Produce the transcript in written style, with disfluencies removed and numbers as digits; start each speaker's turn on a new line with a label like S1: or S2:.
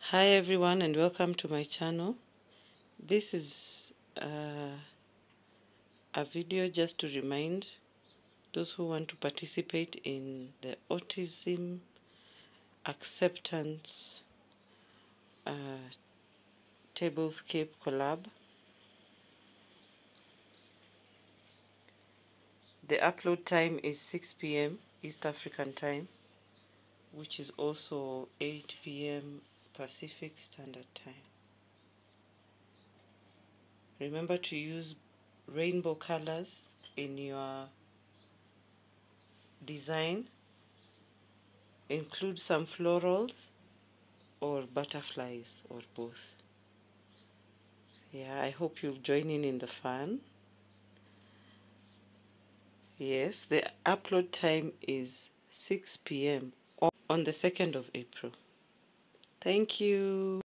S1: Hi everyone and welcome to my channel. This is a video just to remind those who want to participate in the Autism Acceptance Tablescape Collab. The upload time is 6 p.m. East African time, which is also 8 p.m. Pacific Standard Time. Remember to use rainbow colors in your design. Include some florals or butterflies or both. Yeah, I hope you'll join in the fun. Yes, the upload time is 6 p.m. on the 2nd of April. Thank you.